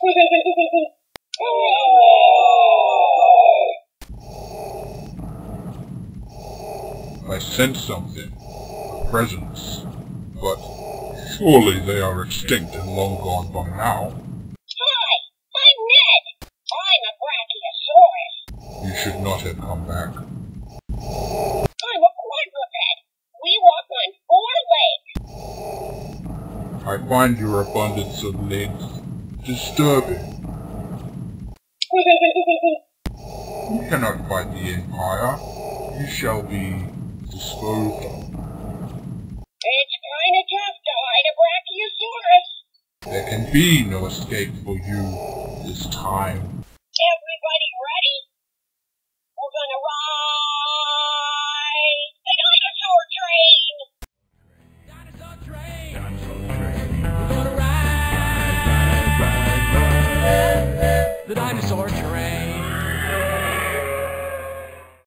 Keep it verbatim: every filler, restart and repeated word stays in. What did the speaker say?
I sense something. A presence. But surely they are extinct and long gone by now. Hi, I'm Ned. I'm a brachiosaurus. You should not have come back. I'm a quadruped. We walk on four legs. I find your abundance of legs disturbing. You cannot fight the Empire. You shall be disposed of. It's kinda tough to hide a brachiosaurus. There can be no escape for you this time. Everybody ready? We're gonna ride the dinosaur train! Dinosaur train! Dinosaur train! We're gonna ride, ride, ride, ride, ride. The dinosaur train!